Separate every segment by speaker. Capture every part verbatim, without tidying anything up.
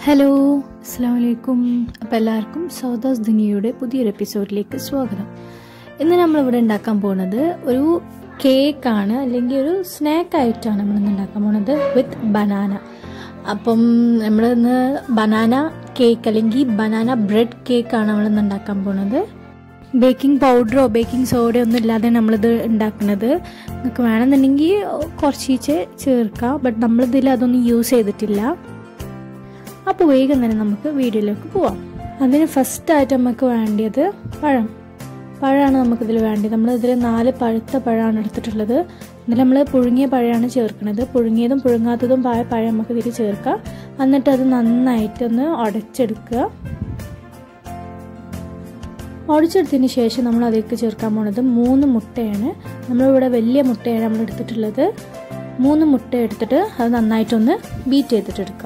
Speaker 1: Hello അസ്സലാമു അലൈക്കും. അപ്പോൾ എല്ലാവർക്കും സൗദാസ് ദുനിയയുടെ പുതിയൊരു എപ്പിസോഡിലേക്ക് സ്വാഗതം. ഇന്ന് നമ്മളിവിടെ ഉണ്ടാക്കാൻ പോകുന്നത് ഒരു കേക്കാണ്, അല്ലെങ്കിൽ ഒരു സ്നാക്ക് ആയിട്ടാണ് നമ്മളിന്ന് ഉണ്ടാക്കാൻ പോകുന്നത് വിത്ത് ബനാന. അപ്പം നമ്മളിന്ന് ബനാന കേക്ക് അല്ലെങ്കിൽ ബനാന ബ്രെഡ് കേക്കാണ് നമ്മളിന്ന് ഉണ്ടാക്കാൻ പോകുന്നത്. ബേക്കിംഗ് പൗഡറോ ബേക്കിംഗ് സോഡയോ ഒന്നും ഇല്ലാതെ നമ്മളിത് ഉണ്ടാക്കുന്നത്. നിങ്ങൾക്ക് വേണമെന്നുണ്ടെങ്കിൽ കുറച്ച് ചേർക്കാം, ബട്ട് നമ്മളിതിൽ അതൊന്നും യൂസ് ചെയ്തിട്ടില്ല. അപ്പോൾ വേഗം തന്നെ നമുക്ക് വീഡിയോയിലേക്ക് പോവാം. അതിന് ഫസ്റ്റായിട്ട് നമുക്ക് വേണ്ടിയത് പഴം പഴമാണ് നമുക്കിതിൽ വേണ്ടത്. നമ്മളിതിൽ നാല് പഴുത്ത പഴമാണ് എടുത്തിട്ടുള്ളത്. ഇതിൽ നമ്മൾ പുഴുങ്ങിയ പഴമാണ് ചേർക്കുന്നത്. പുഴുങ്ങിയതും പുഴുങ്ങാത്തതും പായ പഴം നമുക്ക് ഇതിൽ ചേർക്കാം. എന്നിട്ട് അത് നന്നായിട്ടൊന്ന് ഉടച്ചെടുക്കുക. ഉടച്ചെടുത്തതിന് ശേഷം നമ്മൾ അതിലേക്ക് ചേർക്കാൻ പോകുന്നത് മൂന്ന് മുട്ടയാണ്. നമ്മളിവിടെ വലിയ മുട്ടയാണ് നമ്മൾ എടുത്തിട്ടുള്ളത്. മൂന്ന് മുട്ട എടുത്തിട്ട് അത് നന്നായിട്ടൊന്ന് ബീറ്റ് ചെയ്തിട്ടെടുക്കാം.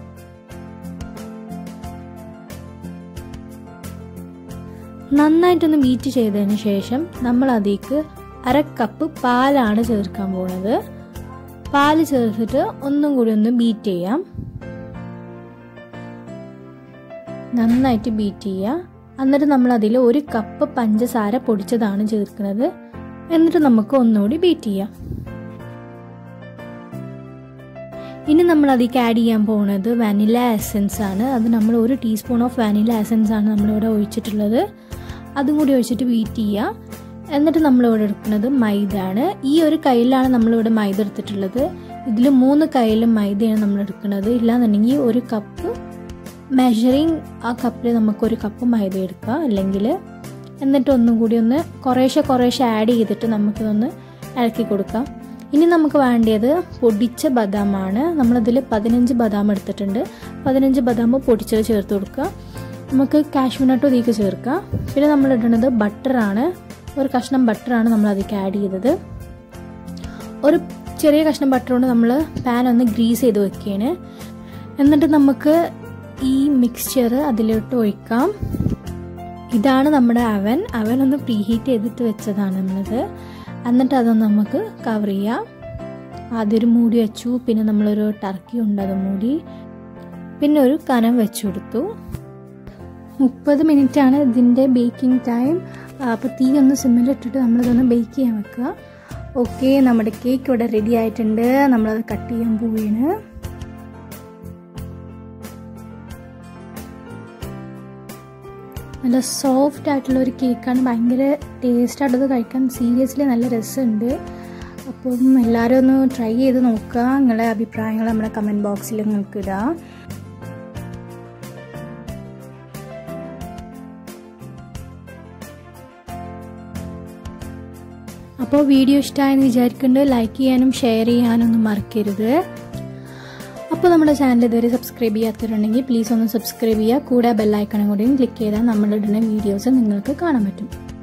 Speaker 1: നന്നായിട്ടൊന്ന് ബീറ്റ് ചെയ്തതിന് ശേഷം നമ്മൾ അതിലേക്ക് അര കപ്പ് പാലാണ് ചേർക്കാൻ പോകുന്നത്. പാല് ചേർത്തിട്ട് ഒന്നും കൂടി ഒന്ന് ബീറ്റ് ചെയ്യാം. നന്നായിട്ട് ബീറ്റ് ചെയ്യുക. എന്നിട്ട് നമ്മൾ അതിൽ ഒരു കപ്പ് പഞ്ചസാര പൊടിച്ചതാണ് ചേർക്കുന്നത്. എന്നിട്ട് നമുക്ക് ഒന്നുകൂടി ബീറ്റ് ചെയ്യാം. ഇനി നമ്മൾ അതിലേക്ക് ആഡ് ചെയ്യാൻ പോകുന്നത് വാനില എസൻസ് ആണ്. അത് നമ്മൾ ഒരു ടീസ്പൂൺ ഓഫ് വാനില എസൻസ് ആണ് നമ്മളിവിടെ ഒഴിച്ചിട്ടുള്ളത്. അതും കൂടി ഒഴിച്ചിട്ട് ബീറ്റ് ചെയ്യുക. എന്നിട്ട് നമ്മളിവിടെ എടുക്കുന്നത് മൈദ ആണ്. ഈ ഒരു കയ്യിലാണ് നമ്മളിവിടെ മൈദ എടുത്തിട്ടുള്ളത്. ഇതിൽ മൂന്ന് കയ്യിലും മൈദയാണ് നമ്മൾ എടുക്കുന്നത്. ഇല്ലാന്നുണ്ടെങ്കിൽ ഒരു കപ്പ് മെഷറിങ് ആ കപ്പിൽ നമുക്കൊരു കപ്പ് മൈദ എടുക്കുക അല്ലെങ്കിൽ. എന്നിട്ട് ഒന്നും കൂടി ഒന്ന് കുറേശ്ശെ കുറേശ്ശെ ആഡ് ചെയ്തിട്ട് നമുക്കിതൊന്ന് ഇളക്കി കൊടുക്കാം. ഇനി നമുക്ക് വേണ്ടത് പൊടിച്ച ബദാമാണ്. നമ്മളിതിൽ പതിനഞ്ച് ബദാം എടുത്തിട്ടുണ്ട്. പതിനഞ്ച് ബദാം പൊടിച്ചത് ചേർത്ത് കൊടുക്കുക. നമുക്ക് കാഷ്യൂ നട്ട് ഇതിലേക്ക് ചേർക്കാം. പിന്നെ നമ്മൾ ഇടുന്നത് ബട്ടറാണ്. ഒരു കഷ്ണം ബട്ടറാണ് നമ്മൾ അതിലേക്ക് ആഡ് ചെയ്തത്. ഒരു ചെറിയ കഷ്ണം ബട്ടർ കൊണ്ട് നമ്മൾ പാൻ ഒന്ന് ഗ്രീസ് ചെയ്ത് വെക്കുകയാണ്. എന്നിട്ട് നമുക്ക് ഈ മിക്സ്ചർ അതിലോട്ട് ഒഴിക്കാം. ഇതാണ് നമ്മുടെ അവൻ. അവൻ ഒന്ന് പ്രീഹീറ്റ് ചെയ്തിട്ട് വെച്ചതാണ് നമ്മളത്. എന്നിട്ട് അതൊന്ന് നമുക്ക് കവർ ചെയ്യാം. ആദ്യം ഒരു മൂടി വെച്ചു. പിന്നെ നമ്മളൊരു ടർക്കി ഉണ്ട്, അത് മൂടി. പിന്നെ ഒരു കനം വെച്ചു കൊടുത്തു. മുപ്പത് മിനിറ്റ് ആണ് ഇതിൻ്റെ ബേക്കിംഗ് ടൈം. അപ്പോൾ തീ ഒന്ന് സിമ്മിലിട്ടിട്ട് നമ്മളിതൊന്ന് ബേക്ക് ചെയ്യാൻ വെക്കുക. ഓക്കെ, നമ്മുടെ കേക്ക് ഇവിടെ റെഡി ആയിട്ടുണ്ട്. നമ്മളത് കട്ട് ചെയ്യാൻ പോവുകയാണ്. നല്ല സോഫ്റ്റ് ആയിട്ടുള്ള ഒരു കേക്കാണ്. ഭയങ്കര ടേസ്റ്റായിട്ടത് കഴിക്കാൻ സീരിയസ്ലി നല്ല രസമുണ്ട്. അപ്പം എല്ലാവരും ഒന്ന് ട്രൈ ചെയ്ത് നോക്കുക. നിങ്ങളുടെ അഭിപ്രായങ്ങൾ നമ്മുടെ കമൻറ്റ് ബോക്സിൽ നിങ്ങൾക്ക് ഇടാം. അപ്പോൾ വീഡിയോ ഇഷ്ടമായെന്ന് വിചാരിക്കുന്നുണ്ട്. ലൈക്ക് ചെയ്യാനും ഷെയർ ചെയ്യാനൊന്നും മറക്കരുത്. അപ്പോൾ നമ്മുടെ ചാനൽ ഇതുവരെ സബ്സ്ക്രൈബ് ചെയ്യാത്തവരുണ്ടെങ്കിൽ പ്ലീസ് ഒന്ന് സബ്സ്ക്രൈബ് ചെയ്യുക. കൂടെ ബെല്ലൈക്കണും കൂടിയും ക്ലിക്ക് ചെയ്താൽ നമ്മളിടുന്ന വീഡിയോസ് നിങ്ങൾക്ക് കാണാൻ പറ്റും.